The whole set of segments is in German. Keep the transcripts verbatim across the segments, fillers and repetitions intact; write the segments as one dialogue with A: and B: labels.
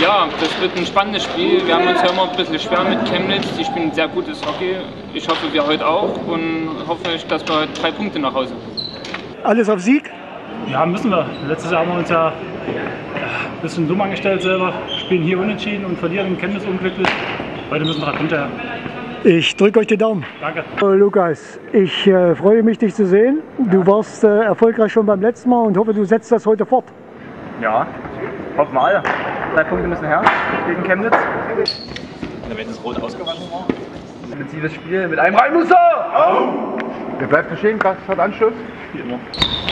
A: Ja, das wird ein spannendes Spiel. Wir haben uns ja immer ein bisschen schwer mit Chemnitz. Die spielen sehr gutes Hockey. Ich hoffe, wir heute auch und hoffe, dass wir heute drei Punkte nach Hause bringen.
B: Alles auf Sieg?
C: Ja, müssen wir. Letztes Jahr haben wir uns ja ein bisschen dumm angestellt selber. Spielen hier unentschieden und verlieren in Chemnitz unglücklich. Heute müssen drei Punkte her.
B: Ich drücke euch die Daumen.
C: Danke.
B: Lukas, ich äh, freue mich, dich zu sehen. Du warst äh, erfolgreich schon beim letzten Mal und hoffe, du setzt das heute fort.
D: Ja, hoffen wir alle. Drei Punkte müssen her gegen Chemnitz.
E: Wenn das Rot ausgewaschen war.
D: Intensives Spiel mit einem rein muss er!
F: Oh. Der bleibt stehen, Gast hat Anschluss.
E: Wie immer.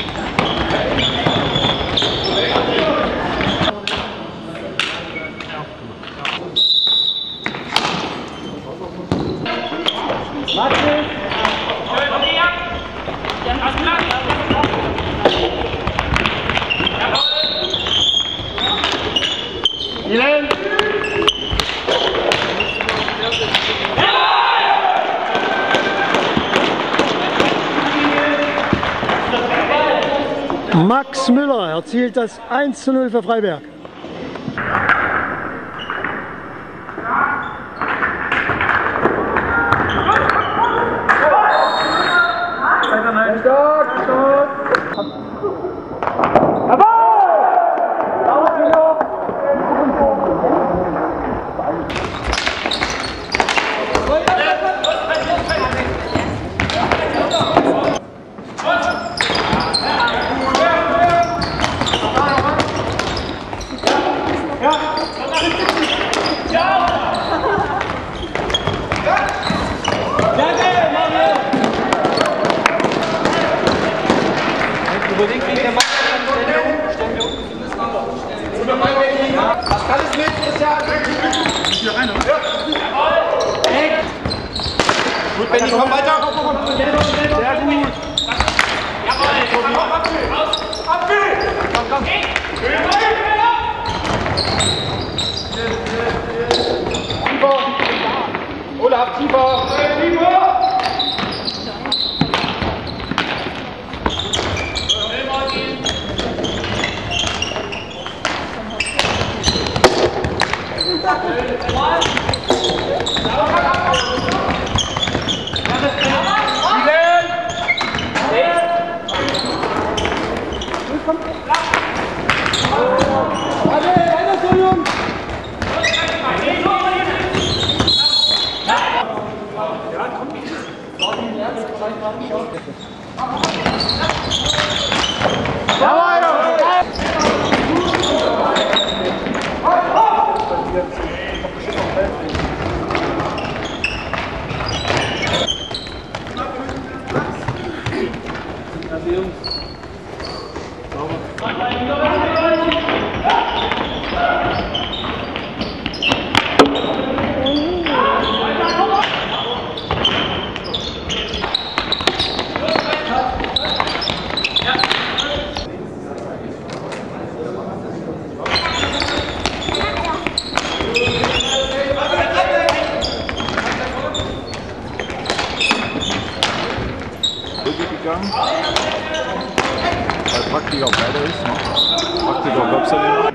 B: Max Müller erzielt das eins zu null für Freiberg.
F: Gut, Benni, komm weiter! Sehr gut! Jawohl! Abspiel! Komm, komm! Tiefer! Olaf, tiefer! Tiefer! Gegangen, weil Praktik auch weiter ist. Ne? Praktik auch Webseite.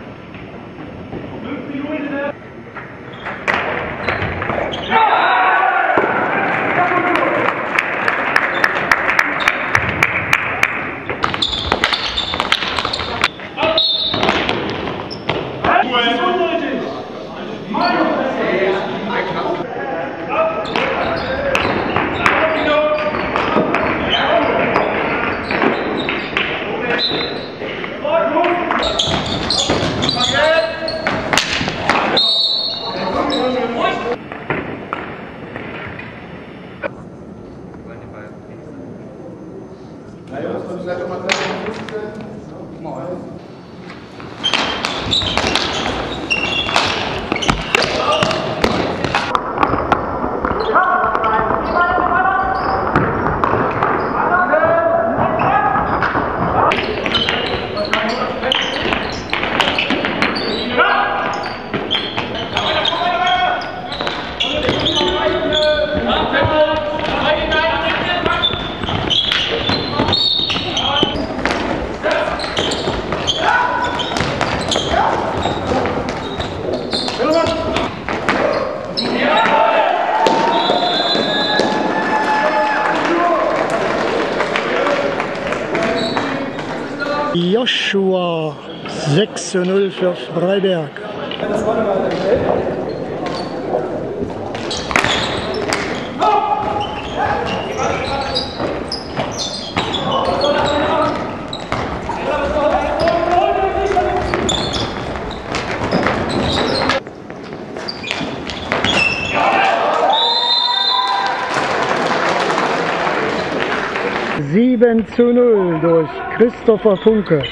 B: Joshua sechs zu null für Freiberg. sieben zu null durch Christopher Funke.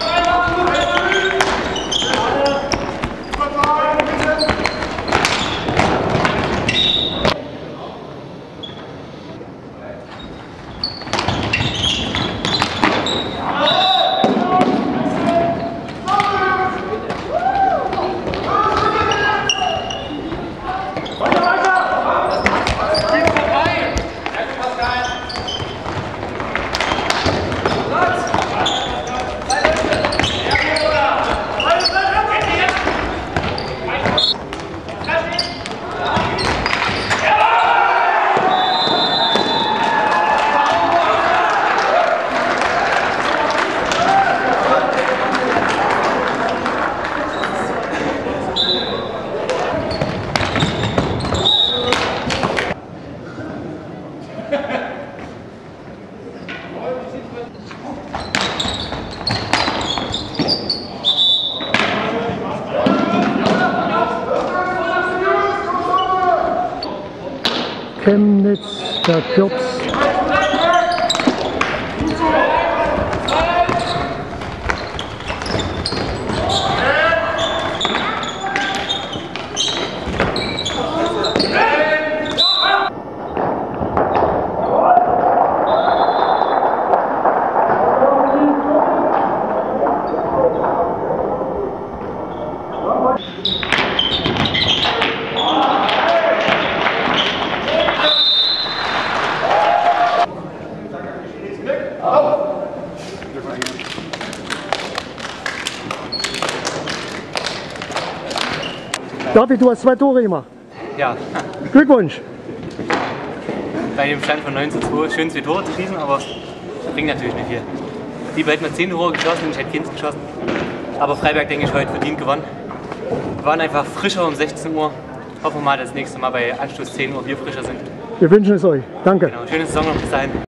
B: Chemnitz verkürzt. David, du hast zwei Tore gemacht.
G: Ja.
B: Glückwunsch.
G: Bei dem Stand von neun zu zwei schön zwei Tore zu schießen, aber das bringt natürlich nicht viel. Die hätten wir zehn Tore geschossen und ich hätte keins geschossen. Aber Freiberg, denke ich, heute verdient gewonnen. Wir waren einfach frischer um sechzehn Uhr. Hoffen wir mal, dass das nächste Mal bei Anstoß zehn Uhr wir frischer sind.
B: Wir wünschen es euch. Danke.
G: Genau, schöne Saison noch bis dahin.